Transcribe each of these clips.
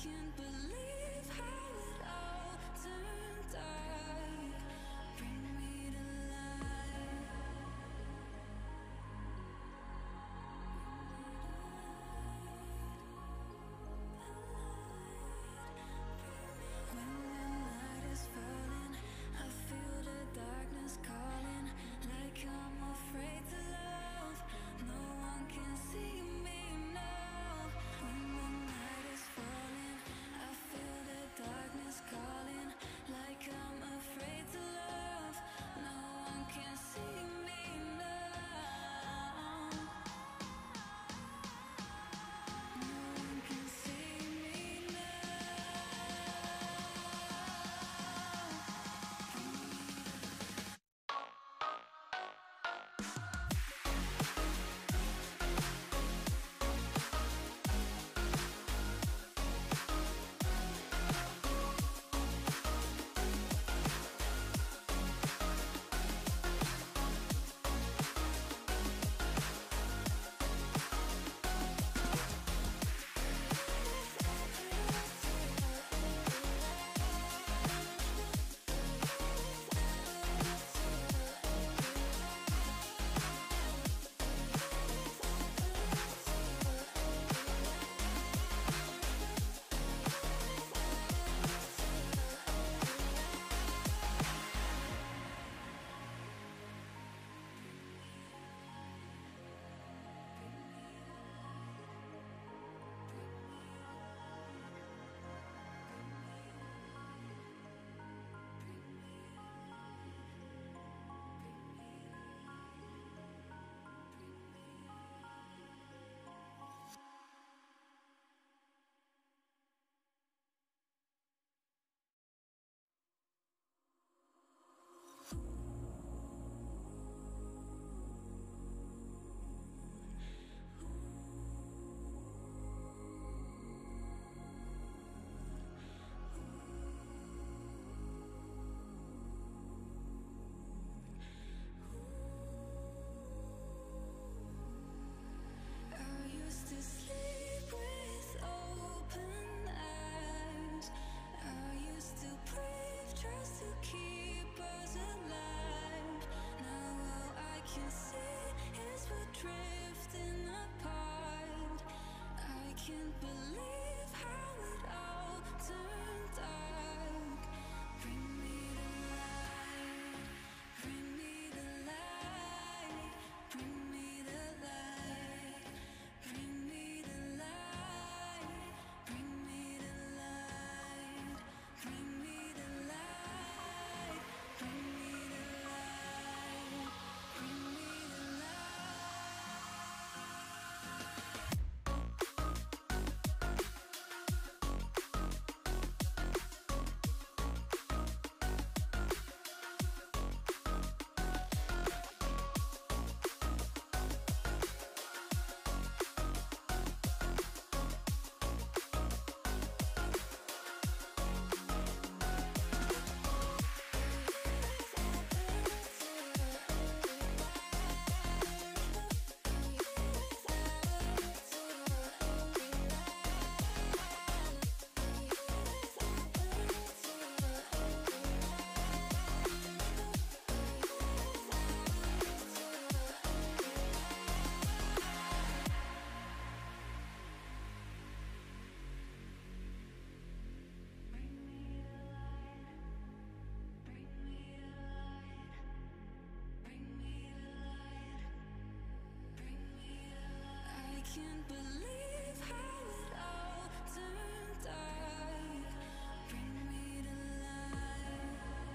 can't believe how it all turned dark. Bring me to life. When the night is falling, I feel the darkness calling, like I'm afraid to love. No one can see me now. When the night is falling, I feel the darkness calling, like I'm afraid to love. No one can see me now. No one can see me now. I used to sleep with open eyes. I used to brave just to keep us alive. Now all I can see is we're drifting apart. I can't believe how it all turned dark. Bring me the light. Bring me the light. Bring me the light. Bring me the light. Bring me the light. Bring me the light. Bring me the light. Bring me the I can't believe how it all turned dark. Bring me to life.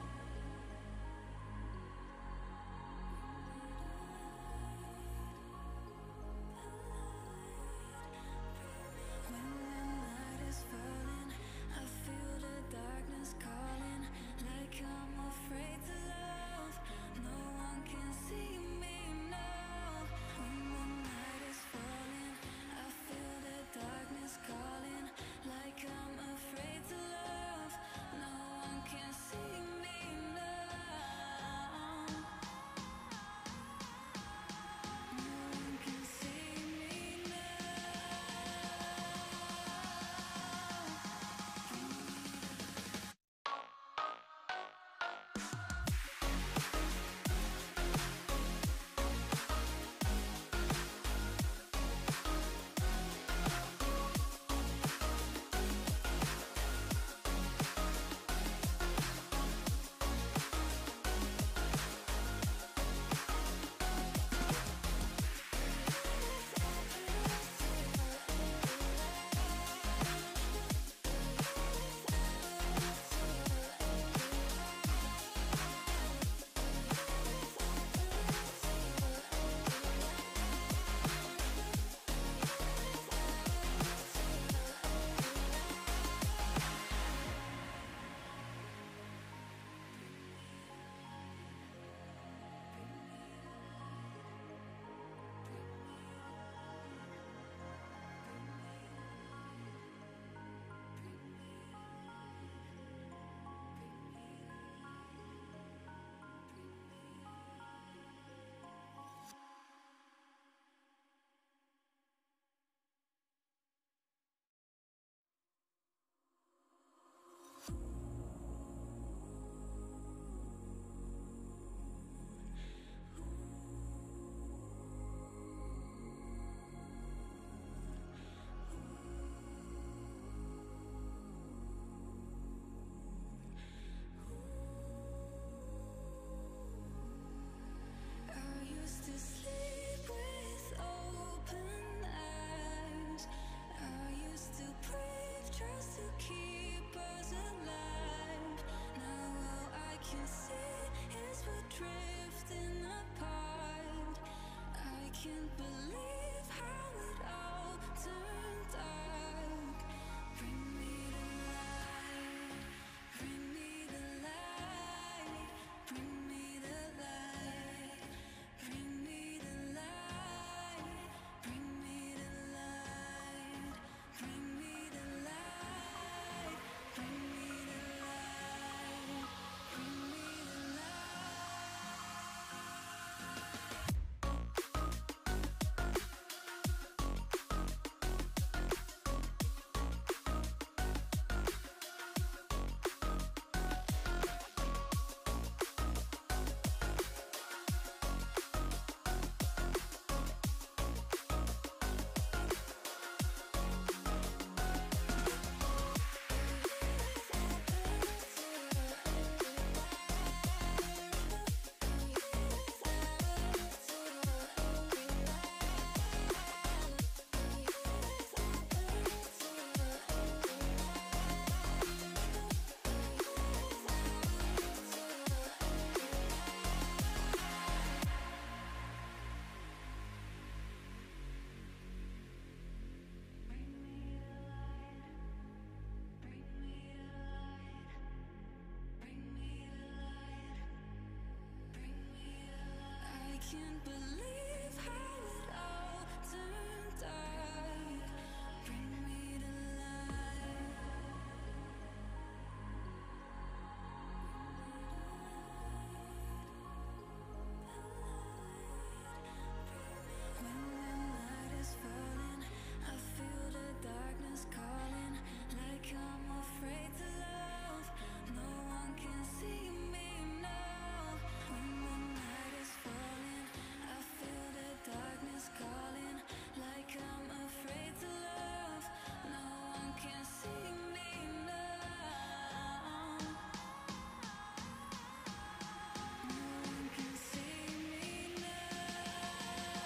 When the night is falling, I feel the darkness calling, like I'm afraid to love. No one can see me now. When the night is falling, I feel can't believe how it all turned dark. Bring me the light, bring me the light, bring me the light, bring me the light, bring me the light, bring me the light, bring me the light, bring me the I can't believe how it all turned dark. Bring me the light. When the night is falling, I feel the darkness calling, like I'm afraid to love. No one can see me now. When the night is falling, I feel the darkness calling, like I'm afraid to love. No one can see me now. No one can see me now.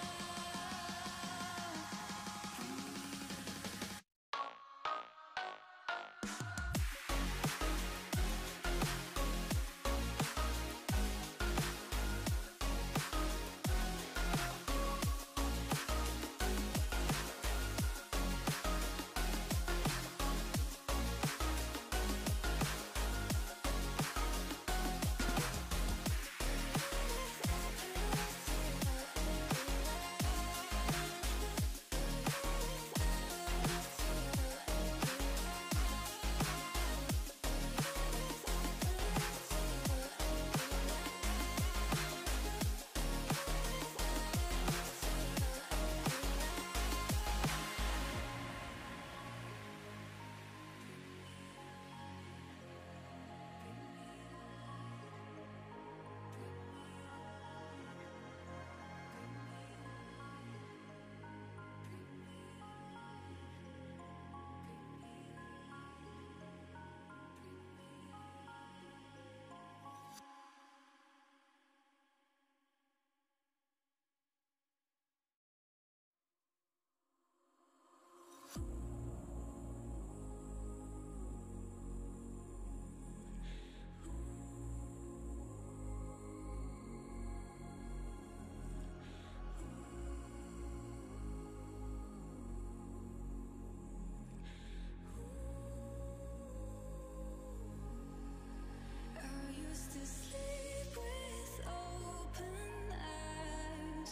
I used to sleep with open eyes.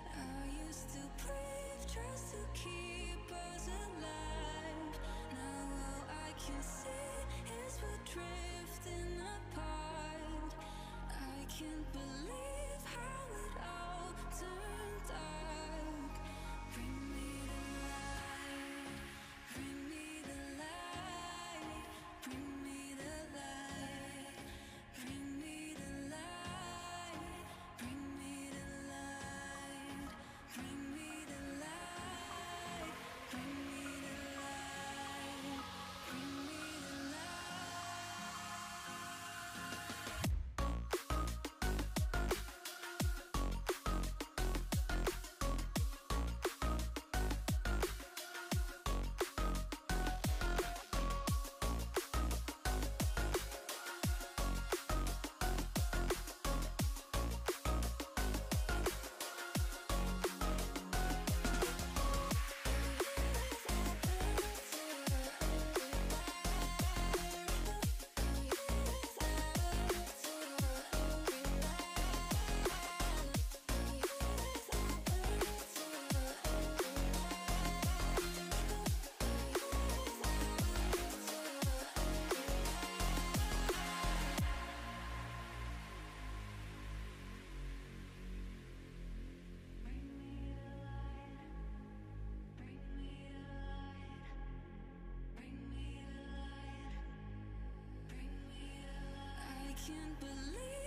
I used to breathe just to keep us alive. Now all I can see is we're drifting apart. I can't believe how it all turned dark. Bring me the light, bring me the light, bring me the light, bring me the light, bring me the light, bring me the light, bring me the light, bring me the light. can't believe